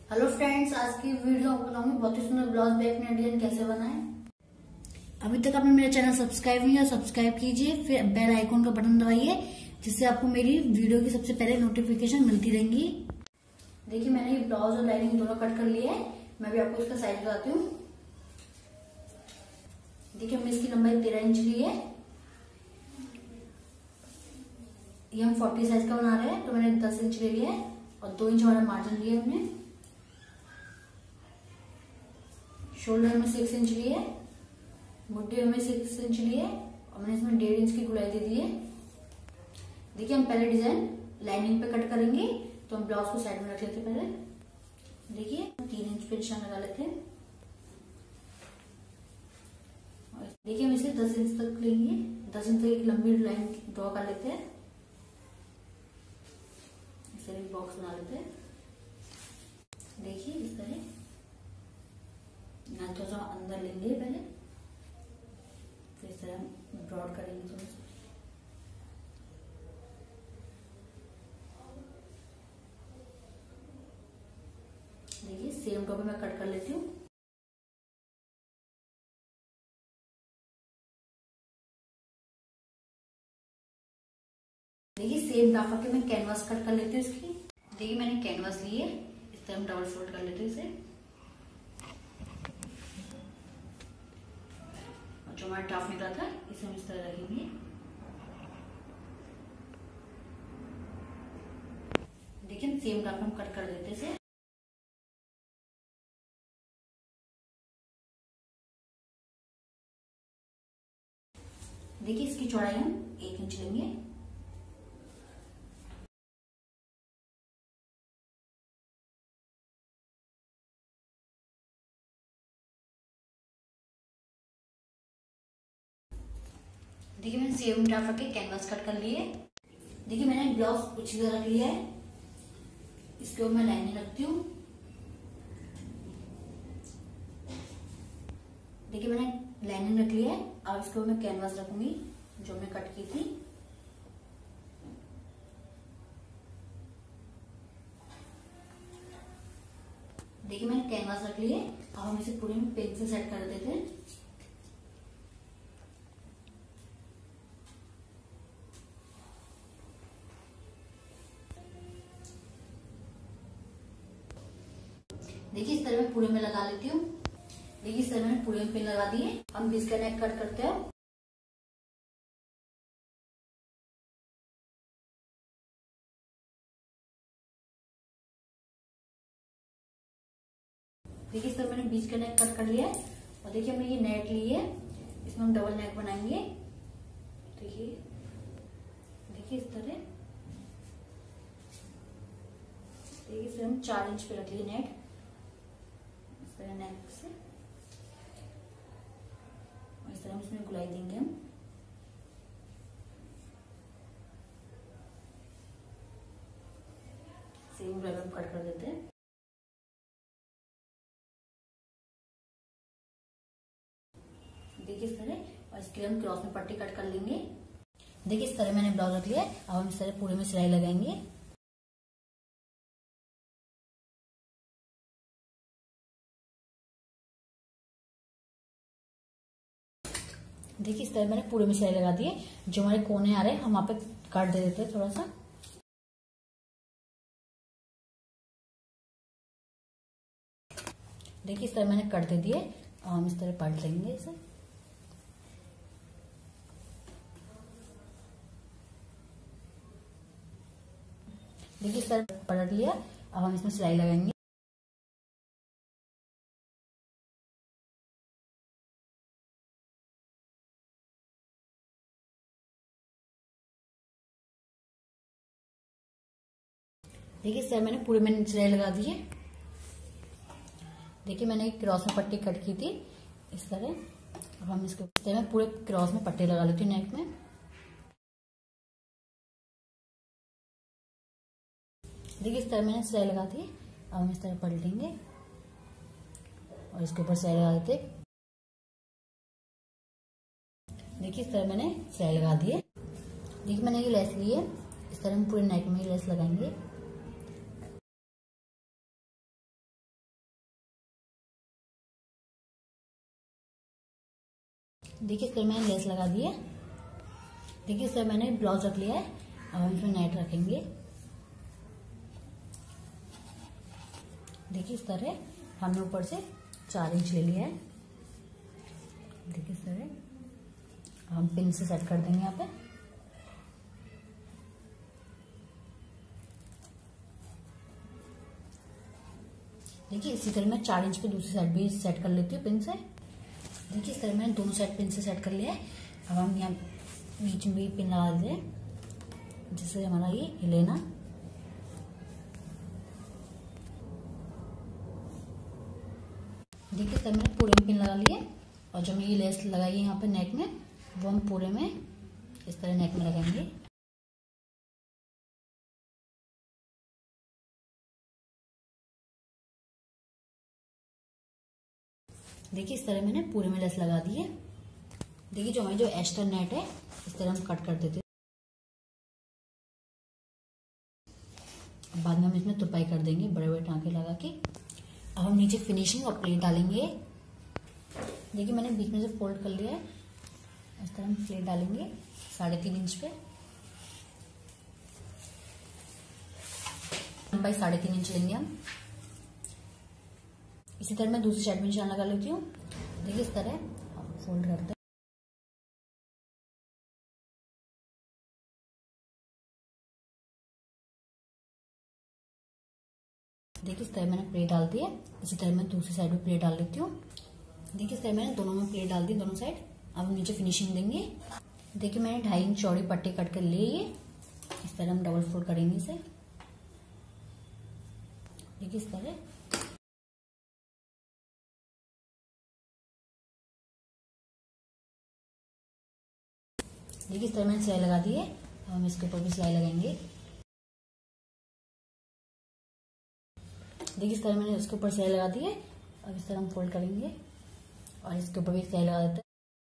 Hello friends, आज की video आपको बताऊंगी बहुत ही सुंदर ब्लाउज बैक नेक डिजाइन कैसे बनाएं। अभी तक आपने मेरा चैनल सब्सक्राइब नहीं किया, सब्सक्राइब कीजिए, फिर बेल आइकॉन का बटन दबाइए जिससे आपको मेरी वीडियो की सबसे पहले नोटिफिकेशन मिलती रहेंगी। देखिए, मैंने ये ब्लाउज और लाइनिंग दोनों कट कर लिए है। मैं भी आपको इसका साइज बताती हूँ। देखिए, हमने इसकी लंबाई 13 इंच ली है। ये हम 40 साइज का बना रहे हैं, तो मैंने 10 इंच ले लिया है और 2 इंच हमारा मार्जिन लिया हमने। शोल्डर में 6 इंच लिए, मुड्ढे में 6 इंच लिए और मैंने इसमें 1.5 इंच की गुलाई दे दी है। देखिए, हम पहले डिजाइन लाइनिंग पे कट करेंगे, तो हम ब्लाउज को साइड में रख लेते हैं। पहले देखिए 3 इंच पे निशान लगा लेते हैं। देखिए, हम इसे 10 इंच तक लेंगे। 10 इंच तक एक लंबी लाइन ड्रॉ कर लेते हैं। इसे एक बॉक्स बना लेते हैं। देखिए, इस तरह ना थोड़ा सा अंदर लेंगे पहले, फिर इस तरह हम ब्रॉड करेंगे थोड़ा सा। देखिए, सेम टॉप पे मैं कट कर लेती हूँ। देखिए, सेम नापा के मैं कैनवास कट कर लेती हूँ इसकी। देखिए, मैंने कैनवास ली है, इस तरह हम डबल फोल्ड कर लेते हैं इसे। और जो हमारा टाफ निकला था इसे हम इस तरह रखेंगे। देखिए, सेम टाफ हम कट कर देते इसे। देखिए, इसकी चौड़ाई हम 1 इंच लेंगे। देखिए, मैंने सेम टाफ रख के कैनवास कट कर लिए। देखिए, मैंने ब्लाउज कुछ इधर रख लिया है। इसके ऊपर मैं लाइनिंग रखती हूँ। देखिए, मैंने लाइनिंग रख लिया है। अब इसके ऊपर मैं कैनवास रखूंगी जो मैं कट की थी। देखिए, मैंने कैनवास रख लिया है। अब हम इसे पूरे में पेन से सेट कर देते हैं। देखिए, इस तरह मैं पूरे में लगा लेती हूँ। देखिए, इस तरह मैंने पूरे में पिन लगा दिए। हम बीच का नेक कट करते हैं। देखिए, इस तरह मैंने बीच का नेक कट कर लिया है। और देखिए, हमने ये नेट ली है, इसमें हम डबल नेक बनाएंगे। देखिए, देखिए इस तरह। देखिए, इसे हम 4 इंच पे रख लिए नेट, इस तरह नेक से। और इस तरह हम इसमें गुलाई देंगे हम। सेम गुलाई हम कट कर देते हैं। देखिए, इस तरह। और इसके लिए हम क्रॉस में पट्टी कट कर लेंगे। देखिए, इस तरह मैंने ब्लाउज रख लिया है। अब हम इस तरह पूरे में सिलाई लगाएंगे। देखिए, इस तरह मैंने पूरे में सिलाई लगा दी है। जो हमारे कोने आ रहे हैं हम वहां पे काट दे देते हैं थोड़ा सा। देखिए, इस तरह मैंने कट दे दिए। हम इस तरह पलट लेंगे इसे। देखिए, इस तरह पलट लिया। अब हम इसमें सिलाई लगाएंगे। देखिए, इस तरह मैंने पूरे में सिलाई लगा दी है। देखिए, मैंने एक क्रॉस में पट्टी कट की थी इस तरह। अब हम इसके इस तरह पूरे क्रॉस में पट्टी लगा लेती हूँ नेक में। देखिए, इस तरह मैंने सिलाई लगा दी। अब हम इस तरह पलटेंगे और इसके ऊपर सिलाई लगा देते। देखिए, इस तरह मैंने सिलाई लगा दी है। देखिए, मैंने ये लेस ली है। इस तरह हम पूरे नेक में लेस लगाएंगे। देखिए इस तरह मैंने लेस लगा दी है। देखिए इस तरह मैंने ब्लाउज रख लिया है। अब हम इसमें नेट रखेंगे। देखिए इस तरह हमने ऊपर से 4 इंच ले लिया है। देखिए इस तरह हम पिन से सेट कर देंगे यहाँ पे। देखिए इसी तरह मैं 4 इंच पे दूसरी साइड भी सेट कर लेती हूँ पिन से। देखिए इस तरह मैंने दोनों साइड पिन से सेट कर लिया है। अब हम यहाँ बीच में भी पिन लगा देते हैं जिससे हमारा ये हिले ना। देखिए इस तरह मैंने पूरे में पिन लगा लिए और जो मैं ये लेस लगाई है यहाँ पे नेक में वो हम पूरे में इस तरह नेक में लगाएंगे। देखिए इस तरह मैंने पूरे में लेस लगा दी है। देखिए जो हमारी जो एक्स्ट्रा नेट है इस तरह हम कट कर देते हैं। बाद में हम इसमें तुरपाई कर देंगे बड़े बड़े टांके लगा के। अब हम नीचे फिनिशिंग और प्लेट डालेंगे। देखिए मैंने बीच में से फोल्ड कर लिया है। इस तरह हम प्लेट डालेंगे 3.5 इंच पे। लंबाई 3.5 इंच लेंगे हम। इसी तरह मैं दूसरी साइड में निशान लगा लेती हूँ। देखिए इस तरह फोल्ड करते हैं। देखिए इस तरह मैंने प्लेट डाल दी है। इसी तरह मैं दूसरी साइड में प्लेट डाल देती हूँ। देखिए इस तरह मैंने दोनों में प्लेट डाल दी दोनों साइड। अब नीचे फिनिशिंग देंगे। देखिए मैंने 2.5 इंच चौड़ी पट्टी कट कर ली है। इस तरह हम डबल फोल्ड करेंगे इसे। देखिए इस तरह। देखिए इस तरह मैंने सिलाई लगा दी है। अब हम इसके ऊपर भी सिलाई लगाएंगे। देखिए इस तरह मैंने इसके ऊपर सिलाई लगा दी है। अब इस तरह हम फोल्ड करेंगे और इसके ऊपर भी सिलाई लगा देते हैं।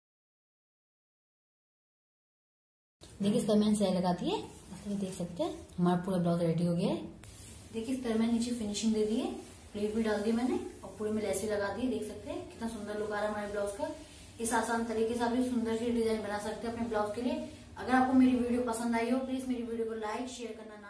देखिए इस तरह मैंने सिलाई लगा दी है। इस तरह देख सकते हैं हमारा पूरा ब्लाउज रेडी हो गया है। देखिए इस तरह मैंने नीचे फिनिशिंग दे दी है। प्लेट भी डाल दी मैंने और पूरे में लेस भी लगा दी है। देख सकते हैं कितना सुंदर लुक आ रहा है हमारे ब्लाउज का। इस आसान तरीके से आप भी सुंदर सी डिजाइन बना सकते हैं अपने ब्लाउज के लिए। अगर आपको मेरी वीडियो पसंद आई हो प्लीज मेरी वीडियो को लाइक शेयर करना